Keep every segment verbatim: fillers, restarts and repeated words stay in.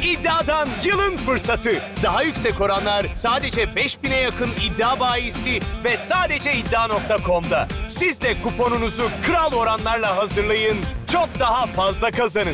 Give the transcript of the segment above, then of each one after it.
İddiadan yılın fırsatı. Daha yüksek oranlar sadece beş bine yakın iddia bayisi ve sadece iddia nokta com'da. Siz de kuponunuzu kral oranlarla hazırlayın. Çok daha fazla kazanın.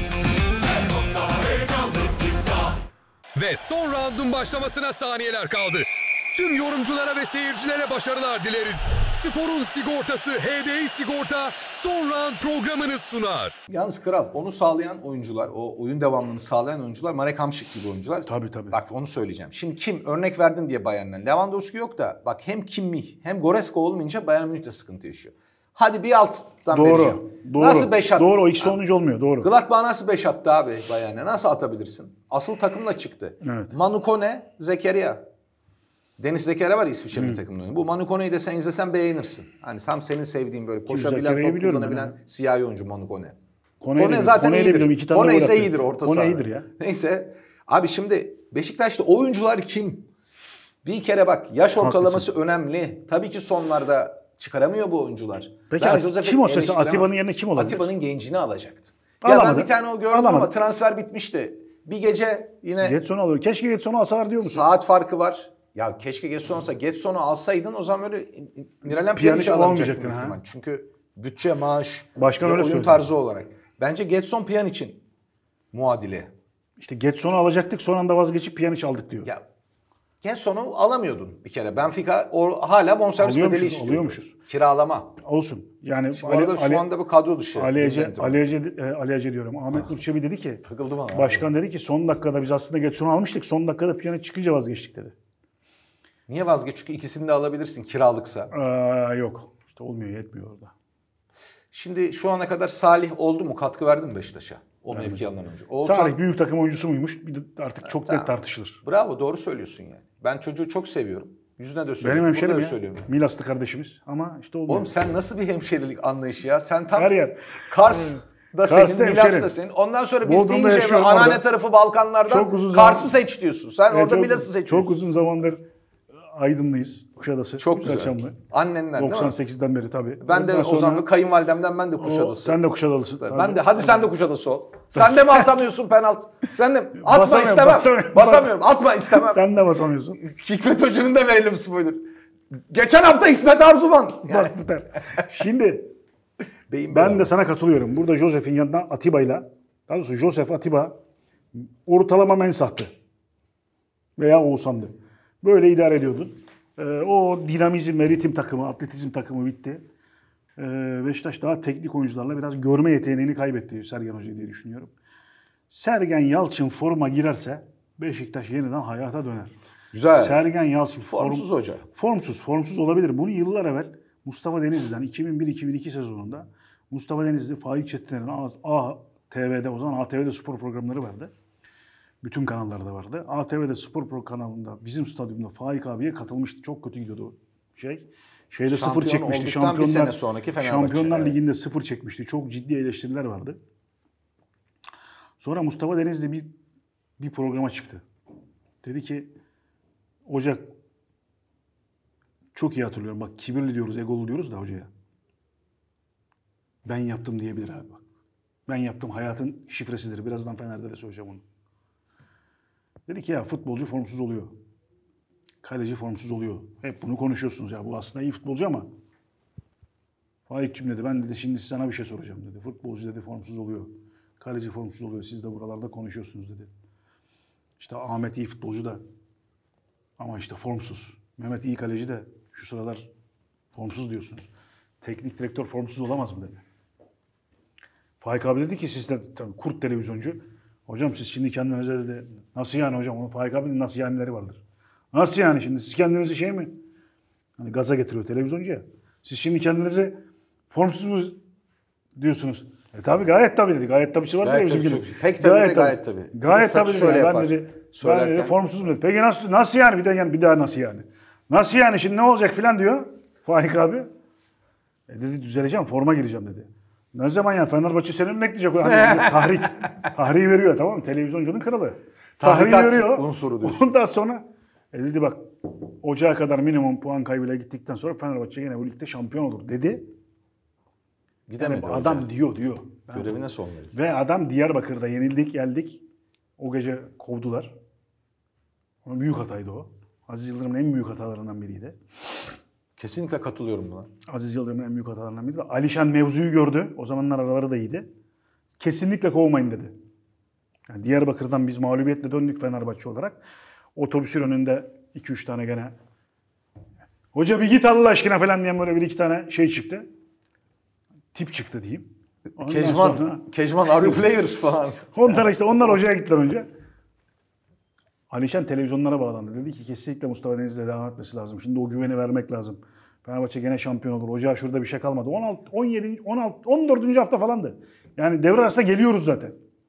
Ve son roundun başlamasına saniyeler kaldı. Tüm yorumculara ve seyircilere başarılar dileriz. Sporun sigortası H D I Sigorta son round programını sunar. Yalnız kral, onu sağlayan oyuncular, o oyun devamlılığını sağlayan oyuncular Marek Hamšík gibi oyuncular. Tabii tabii. Bak onu söyleyeceğim. Şimdi kim? Örnek verdin diye Bayern'den. Lewandowski yok da bak hem Kimmich hem Goretzka olmayınca Bayern Münih de sıkıntı yaşıyor. Hadi bir alttan doğru, vereceğim. Doğru. Nasıl beş attı? Doğru. O ikisi olunca olmuyor. Doğru. Gladbach nasıl beş attı abi Bayern'e? Nasıl atabilirsin? Asıl takımla çıktı. Evet. Manu Kone, Zekeriya. Deniz Zekeriya var İsviçre milli takımında. Bu Manu Kone'yi de sen izlesen beğenirsin. Hani tam senin sevdiğin böyle koşabilen, top kullanabilen siyahi oyuncu Manu Kone. Kone, Kone zaten Kone'yi iyidir. Iki tane Kone ise iyidir orta Kone sahada. iyidir ya. Neyse. Abi şimdi Beşiktaş'ta oyuncular kim? Bir kere bak yaş ortalaması Haklısın. önemli. Tabii ki sonlarda çıkaramıyor bu oyuncular. Peki ben kim o sesi? Atiba'nın yerine kim olabilir? Atiba'nın gencini alacaktı. Alamadı. Ya ben bir tane o gördüm Alamadı. ama transfer bitmişti. Bir gece yine... Getson'u alıyor. Keşke Getson'u alsalar diyor musun? Saat farkı var. Ya keşke Getson olsa. Getson'u alsaydın o zaman böyle Miralem Pjanic'i alamayacaktın. Ha? Çünkü bütçe, maaş Başkan ve öyle oyun söyledi. tarzı olarak. Bence Getson Pjanic'in muadili. İşte Getson'u alacaktık, son anda vazgeçip Pjanic aldık diyor. Ya Getson'u alamıyordun bir kere. Benfica o, hala bonservis bedeli istiyordu. Alıyormuşuz. Kiralama. Olsun. Yani bu arada Ali, şu anda bu kadro dışı. Ali Ece, Ali Ece, Ali Ece diyorum. Ahmet Nur Çebi dedi ki, başkan dedi ki son dakikada biz aslında Getson'u almıştık. Son dakikada Pjanic çıkınca vazgeçtik dedi. Niye vazgeç? Çünkü ikisini de alabilirsin kiralıksa. Ee, yok. İşte olmuyor, yetmiyor orada. Şimdi şu ana kadar Salih oldu mu? Katkı verdi mi Beşiktaş'a? O evet. mevki alınan önce. Oğuzhan... Salih büyük takım oyuncusu muymuş? Bir de artık çok tamam. net tartışılır. Bravo, doğru söylüyorsun yani. Ben çocuğu çok seviyorum. Yüzüne de söylüyorum. Benim hemşerim ya. Söylüyorum yani. Milaslı kardeşimiz ama işte olmuyor. Oğlum sen nasıl bir hemşerilik anlayışı ya? Sen tam... Her yer. Kars... Da senin, Milas da senin. Ondan sonra biz Bodrum'da deyince anneanne tarafı Balkanlardan Kars'ı seç diyorsun. Sen evet, orada Milas'ı seçiyorsun. Çok uzun zamandır Aydınlıyız. Kuşadası. Çok güzel. Çamlı. Annenden doksan sekizden beri tabii. Ben de o zaman kayınvalidemden ben de Kuşadası. Sen de Kuşadalısın. Ben tabii. de hadi sen de Kuşadası ol. Sen de mi atamıyorsun penaltı? Sen de atma istemem. Basamıyorum. basamıyorum. Atma istemem. Sen de basamıyorsun. Hikmet Hoca'nın da verelim spoiler. Geçen hafta İsmet Arzuman. Yani. Şimdi ben de sana katılıyorum. Burada Josef'in yanına Atiba'yla, daha doğrusu Josef Atiba ortalama mensahtı. Veya Oğuzhan'dı. Böyle idare ediyordun. Ee, o dinamizm ve ritim takımı, atletizm takımı bitti. Ee, Beşiktaş daha teknik oyuncularla biraz görme yeteneğini kaybetti Sergen Hoca diye düşünüyorum. Sergen Yalçın forma girerse Beşiktaş yeniden hayata döner. Güzel. Sergen Yalçın formsuz form, hoca. Formsuz, formsuz olabilir. Bunu yıllar evvel Mustafa Denizli'den iki bin bir iki bin iki sezonunda Mustafa Denizli, Faik Çetiner'in A T V'de o zaman A T V'de spor programları vardı. Bütün kanallarda vardı. A T V'de spor pro kanalında bizim stadyumda Faik abiye katılmıştı. Çok kötü gidiyordu o şey. Şeyde Şampiyon sıfır çekmişti. Şampiyonlar bir sene sonraki Şampiyonlar evet. Ligi'nde sıfır çekmişti. Çok ciddi eleştiriler vardı. Sonra Mustafa Denizli bir bir programa çıktı. Dedi ki Ocak çok iyi hatırlıyorum. Bak kibirli diyoruz, egolu diyoruz da hocaya. Ben yaptım diyebilir abi bak. Ben yaptım hayatın şifresidir. Birazdan Fener'de de söyleyeceğim onu. Dedi ki ya futbolcu formsuz oluyor. Kaleci formsuz oluyor. Hep bunu konuşuyorsunuz ya. Bu aslında iyi futbolcu ama. Faik'cim dedi ben dedi şimdi sana bir şey soracağım dedi. Futbolcu dedi formsuz oluyor. Kaleci formsuz oluyor. Siz de buralarda konuşuyorsunuz dedi. İşte Ahmet iyi futbolcu da ama işte formsuz. Mehmet iyi kaleci de şu sıralar formsuz diyorsunuz. Teknik direktör formsuz olamaz mı dedi. Faik abi dedi ki siz de tabii kurt televizyoncu. Hocam siz şimdi kendinize dedi. Nasıl yani hocam? Onun Faik abinin nasıl yanileri vardır. Nasıl yani şimdi? Siz kendinizi şey mi? Hani gaza getiriyor televizyoncu ya. Siz şimdi kendinizi formsuz mu diyorsunuz? E tabii gayet tabii dedi. Gayet tabii şey var gayet da tabii. Çok. Pek tabii gayet de gayet tabii. Gayet tabii. Şöyle yani. Ben dedi, ben dedi formsuz mu dedi. Peki nasıl nasıl yani? Bir de yani bir daha nasıl yani? Nasıl yani şimdi ne olacak filan diyor Faik abi. E dedi düzeleceğim, forma gireceğim dedi. Ne zaman ya Fenerbahçe senin mi bekleyecek? Hani tahrik. Tahriği veriyor tamam mı? Televizyoncunun kralı. Tahriği veriyor. Unsuru diyorsun. Ondan sonra e dedi bak Ocağa kadar minimum puan kaybıyla gittikten sonra Fenerbahçe yine bu ligde şampiyon olur dedi. Gidemedi yani adam diyor diyor. Görevine son verir. Ve adam Diyarbakır'da yenildik geldik. O gece kovdular. Ama büyük hataydı o. Aziz Yıldırım'ın en büyük hatalarından biriydi. Kesinlikle katılıyorum buna. Aziz Yıldırım'ın en büyük hatalarından biriydi. Alişan mevzuyu gördü. O zamanlar araları da iyiydi. Kesinlikle kovmayın dedi. Yani Diyarbakır'dan biz mağlubiyetle döndük Fenerbahçe olarak. Otobüsün önünde iki üç tane gene hoca bir git Allah aşkına falan diyen böyle bir iki tane şey çıktı. Tip çıktı diyeyim. Ondan Kejman, sonra, Kejman are you player falan. onlar işte onlar hocaya gittiler önce. Alişan televizyonlara bağlandı. Dedi ki kesinlikle Mustafa Deniz'le devam etmesi lazım. Şimdi o güveni vermek lazım. Fenerbahçe gene şampiyon olur. Hoca şurada bir şey kalmadı. on altı, on yedi, on altı, on dördüncü hafta falandı. Yani devre arasında geliyoruz zaten.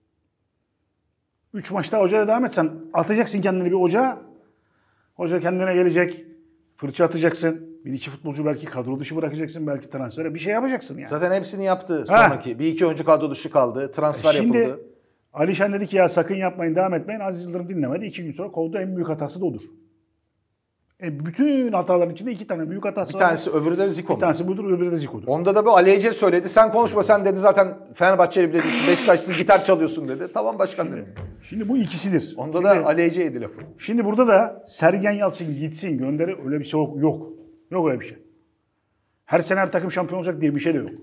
Üç maçta hocaya devam etsen atacaksın kendini bir ocağa. Hoca kendine gelecek. Fırça atacaksın. Bir iki futbolcu belki kadro dışı bırakacaksın. Belki transfere bir şey yapacaksın yani. Zaten hepsini yaptı sonraki. Ha. Bir iki oyuncu kadro dışı kaldı. Transfer Şimdi, yapıldı. Alişan dedi ki ya sakın yapmayın, devam etmeyin. Aziz Yıldırım dinlemedi. İki gün sonra kovdu. En büyük hatası da odur. E bütün hataların içinde iki tane büyük hatası bir var. Bir tanesi öbürü de Zico. Bir tanesi budur, öbürü de Zico'dur. Onda da bu Ali Ece söyledi. Sen konuşma, sen dedi zaten Fenerbahçe'li bile değilsin. Beşiktaş'sız gitar çalıyorsun dedi. Tamam başkan şimdi, dedim. Şimdi bu ikisidir. Onda şimdi, da Ali Ece'ydi lafı. Şimdi burada da Sergen Yalçın gitsin, gönderi öyle bir şey yok. Yok, yok öyle bir şey. Her sene her takım şampiyon olacak diye bir şey de yok.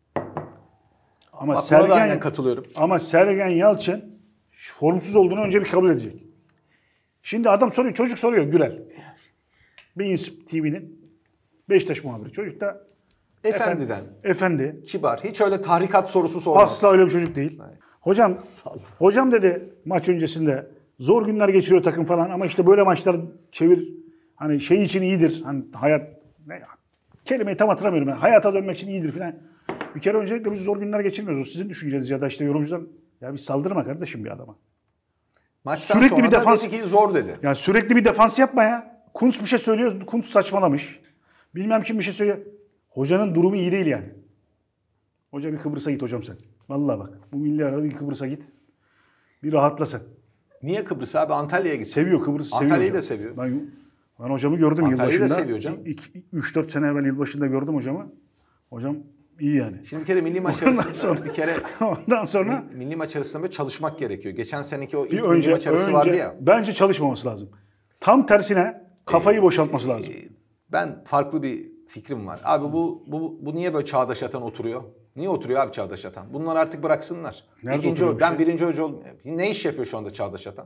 Ama Bak, Sergen katılıyorum. Ama Sergen Yalçın formsuz olduğunu önce bir kabul edecek. Şimdi adam soruyor, çocuk soruyor Gürel. Bein T V'nin Beşiktaş muhabiri. Çocuk da Efendiden. Efendi. Kibar. Hiç öyle tahrikat sorusu sormaz. Asla öyle bir çocuk değil. Hayır. Hocam, hocam dedi maç öncesinde zor günler geçiriyor takım falan ama işte böyle maçlar çevir hani şey için iyidir. Hani hayat ne, kelimeyi tam hatırlamıyorum ben. Hayata dönmek için iyidir falan. Bir kere öncelikle biz zor günler geçirmiyoruz. O sizin düşünceniz ya da işte yorumcular ya bir saldırma kardeşim bir adama. Maçtan sürekli sonra bir defans dedi ki zor dedi. Ya sürekli bir defans yapma ya. Kuntz bir şey söylüyor. Kuntz saçmalamış. Bilmem kim bir şey söylüyor. Hocanın durumu iyi değil yani. Hoca bir Kıbrıs'a git hocam sen. Vallahi bak. Bu milli arada bir Kıbrıs'a git. Bir rahatla sen. Niye Kıbrıs abi? Antalya'ya gitsin. Seviyor Kıbrıs'ı seviyor. Antalya'yı hocam. da seviyor. Ben, ben hocamı gördüm Antalya'yı yılbaşında. da seviyor canım. üç dört sene evvel yılbaşında gördüm hocamı. Hocam iyi yani. Şimdi bir kere milli maç arasında bir kere ondan sonra milli maç arasında böyle çalışmak gerekiyor. Geçen seneki o ilk bir milli önce, maç arası önce, vardı ya. Bence çalışmaması lazım. Tam tersine kafayı ee, boşaltması lazım. Ben farklı bir fikrim var. Abi bu bu bu niye böyle Çağdaş Atan oturuyor? Niye oturuyor abi Çağdaş Atan? Bunlar artık bıraksınlar. Nerede İkinci o, ben şey? birinci hoca oldum. Ne iş yapıyor şu anda Çağdaş Atan?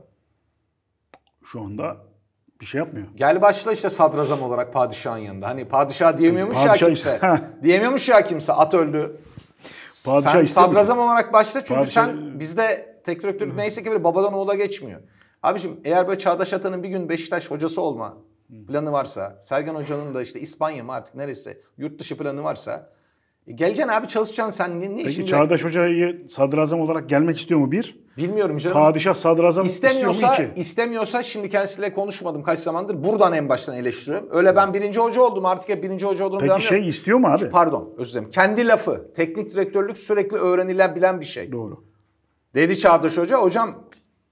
Şu anda bir şey yapmıyor. Gel başla işte sadrazam olarak padişahın yanında. Hani padişah diyemiyormuş padişah ya kimse. diyemiyormuş ya kimse. At öldü. Padişah sen sadrazam olarak başla çünkü padişah... sen bizde tek direktörlük neyse ki böyle babadan oğula geçmiyor. Abiciğim eğer böyle Çağdaş Atan'ın bir gün Beşiktaş hocası olma planı varsa, Sergen Hoca'nın da işte İspanya mı artık neresi yurt dışı planı varsa e geleceksin abi çalışacaksın sen ne, ne Peki işin Çağdaş Hoca'yı sadrazam olarak gelmek istiyor mu bir? Bilmiyorum canım. Padişah sadrazam istemiyorsa, istiyor mu iki? İstemiyorsa şimdi kendisiyle konuşmadım kaç zamandır. Buradan en baştan eleştiriyorum. Öyle ben birinci hoca oldum artık hep birinci hoca olduğumu Peki şey istiyor mu abi? Pardon özür dilerim. Kendi lafı. Teknik direktörlük sürekli öğrenilebilen bir şey. Doğru. Dedi Çağdaş Hoca. Hocam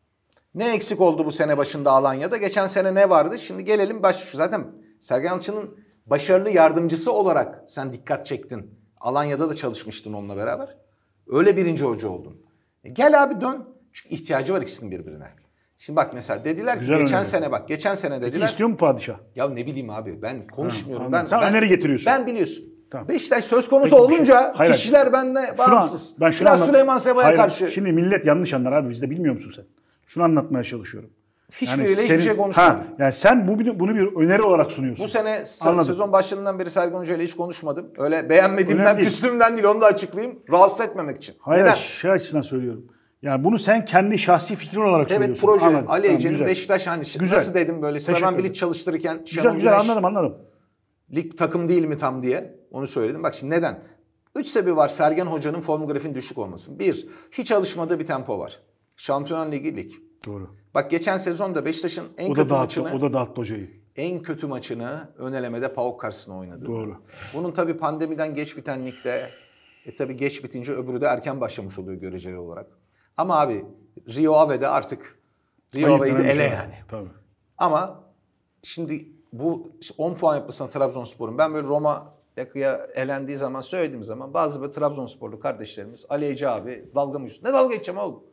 ne eksik oldu bu sene başında Alanya'da? Geçen sene ne vardı? Şimdi gelelim baş zaten Sergen Yalçın'ın başarılı yardımcısı olarak sen dikkat çektin. Alanya'da da çalışmıştın onunla beraber. Öyle birinci hoca oldun. E gel abi dön. Çünkü ihtiyacı var ikisinin birbirine. Şimdi bak mesela dediler Güzel ki geçen öneri. sene bak geçen sene dediler. Peki istiyor mu padişah? Ya ne bileyim abi ben konuşmuyorum. Ha, ben, sen ben, öneri getiriyorsun. Ben biliyorsun. Tamam. Beşiktaş söz konusu Peki, olunca hayır, kişiler bende bağımsız. Şunu, ben şunu Biraz anlat- Süleyman Seba'ya hayır, karşı. Şimdi millet yanlış anlar abi biz de bilmiyor musun sen? Şunu anlatmaya çalışıyorum. Hiçbiriyle yani hiçbir şey konuşmadım. Ha, yani sen bu, bunu bir öneri olarak sunuyorsun. Bu sene Anladım. sezon başlarından beri Sergen Hoca ile hiç konuşmadım. Öyle beğenmediğimden, küstüğümden değil onu da açıklayayım. Rahatsız etmemek için. Hayır, neden? şey açısından söylüyorum. Yani bunu sen kendi şahsi fikrin olarak evet, söylüyorsun. Evet proje. Anladım. Ali Tamam, Ece'nin güzel. Beşiktaş hani Güzel. nasıl dedim böyle Slaven Bilic çalıştırırken. Güzel Şenol güzel Güneş, anladım anladım. Lig takım değil mi tam diye onu söyledim. Bak şimdi neden? Üç sebebi var Sergen Hoca'nın form grafiğinin düşük olması. Bir, hiç alışmadığı bir tempo var. Şampiyonlar Ligi lig. Doğru. Bak geçen sezonda Beşiktaş'ın en o kötü da dağıttı, maçını... O da dağıttı hocayı. En kötü maçını ön elemede PAOK karşısında oynadı. Doğru. Bunun tabii pandemiden geç biten ligde, e tabii geç bitince öbürü de erken başlamış oluyor göreceli olarak. Ama abi Rio Ave'de artık Rio Ave'yi de ele yani. Tabii. Ama şimdi bu on puan yapmasına Trabzonspor'un ben böyle Roma yakıya elendiği zaman söylediğim zaman bazı böyle Trabzonsporlu kardeşlerimiz Ali Ece abi dalga mı yüzü? Ne dalga geçeceğim oğlum?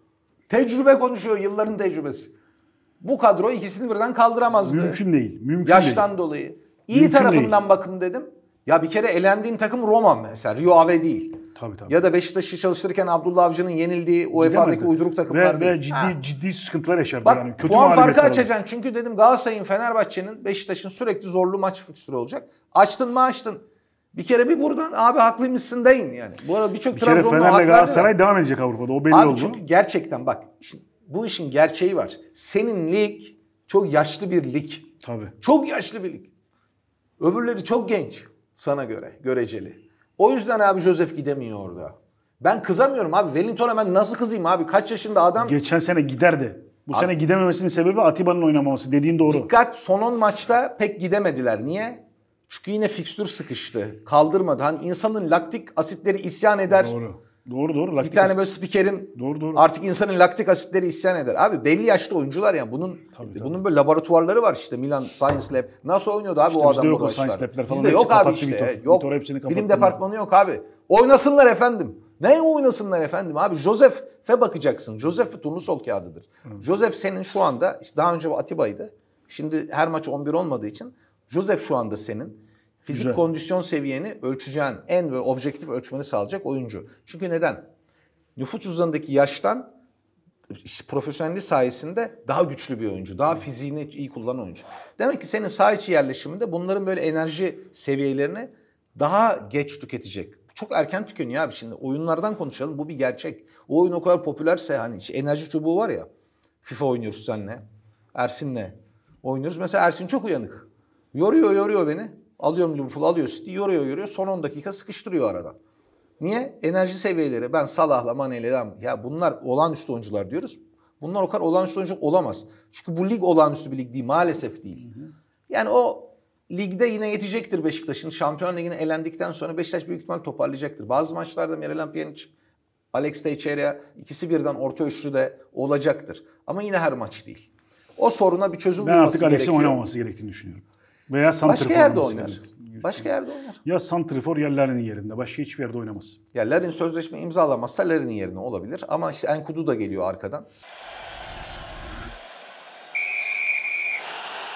Tecrübe konuşuyor, yılların tecrübesi. Bu kadro ikisini birden kaldıramazdı. Mümkün değil. Mümkün Yaştan değil. dolayı. İyi Mümkün tarafından değil. bakın dedim. Ya bir kere elendiğin takım Roma mesela. Rio Ave değil. Tabii, tabii. Ya da Beşiktaş'ı çalıştırırken Abdullah Avcı'nın yenildiği U E Fa'daki Gidemezdi. uyduruk takımlar ve, değil. Ve ciddi Ha. ciddi sıkıntılar yaşardı Bak yani. Kötü puan farkı mağlubiyetler alır. açacaksın. Çünkü dedim Galatasaray'ın, Fenerbahçe'nin, Beşiktaş'ın sürekli zorlu maç fikstürü olacak. Açtın mı açtın. Bir kere bir buradan abi haklıymışsın deyin yani. Bu arada birçok Bir kere Trabzonlu hak Fener'le verdi Galatasaray de. devam edecek Avrupa'da. O belli Abi oldu. çünkü gerçekten bak şimdi bu işin gerçeği var. Senin lig çok yaşlı bir lig. Tabii. Çok yaşlı bir lig. Öbürleri çok genç sana göre, göreceli. O yüzden abi Josef gidemiyor orada. Ben kızamıyorum abi. Wellington'a ben nasıl kızayım abi? Kaç yaşında adam? Geçen sene giderdi. Bu Abi, sene gidememesinin sebebi Atiba'nın oynamaması. Dediğin doğru. Dikkat, son on maçta pek gidemediler. Niye? Çünkü yine fikstür sıkıştı. Kaldırmadı. Hani insanın laktik asitleri isyan eder. Doğru. Doğru doğru. Bir Laktik tane asit. böyle spikerin Doğru, doğru. artık insanın laktik asitleri isyan eder. Abi belli yaşlı oyuncular yani. Bunun Tabii, tabii. bunun böyle laboratuvarları var işte. Milan Science Lab. Nasıl oynuyordu abi İşte o bizde adam yok o o yaşlar? Science Lab'ler falan. Bizde Hepsi yok abi kapattı işte. Vitor. Yok. Vitor hepsini kapattı. Bilim departmanı yok abi. Oynasınlar efendim. Ne oynasınlar efendim abi? Josef'e bakacaksın. Josef turnusol kağıdıdır. Hı. Josef senin şu anda, işte daha önce Atiba'ydı. Şimdi her maç on bir olmadığı için Josef şu anda senin fizik Güzel. kondisyon seviyeni ölçeceğin, en ve objektif ölçmeni sağlayacak oyuncu. Çünkü neden? Nüfus cüzdanındaki yaştan işte profesyonelliği sayesinde daha güçlü bir oyuncu. Daha fiziğini iyi kullanan oyuncu. Demek ki senin saha içi yerleşiminde bunların böyle enerji seviyelerini daha geç tüketecek. Çok erken tükeniyor abi şimdi. Oyunlardan konuşalım. Bu bir gerçek. O oyun o kadar popülerse hani işte enerji çubuğu var ya. FIFA oynuyoruz seninle. Ersin'le oynuyoruz. Mesela Ersin çok uyanık. Yoruyor yoruyor beni. Alıyorum Liverpool, alıyor City. Yoruyor yoruyor. Son on dakika sıkıştırıyor arada. Niye? Enerji seviyeleri. Ben Salah'la, Mane'yle devam. Ya bunlar olağanüstü oyuncular diyoruz. Bunlar o kadar olağanüstü oyuncu olamaz. Çünkü bu lig olağanüstü bir lig değil. Maalesef değil. Hı hı. Yani o ligde yine yetecektir Beşiktaş'ın. Şampiyon Ligi'ne elendikten sonra Beşiktaş büyük ihtimal toparlayacaktır. Bazı maçlarda Miralem Pjanic, Alex Teixeira ikisi birden orta üçlü de olacaktır. Ama yine her maç değil. O soruna bir çözüm ben bulması gerekiyor. Ben artık Alex'in gerekiyor. oynamaması gerektiğini düşünüyorum. Veya Başka yerde oynar. Başka yerde oynar. Ya santrifor ya Larin'in yerinde. Başka hiçbir yerde oynamaz. Ya Larin sözleşme imzalamazsa Larin'in yerine olabilir. Ama işte Enkudu da geliyor arkadan.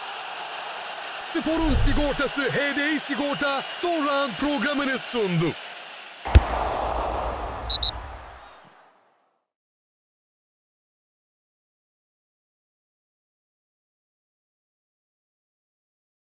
Sporun sigortası H D I Sigorta son round programını sundu.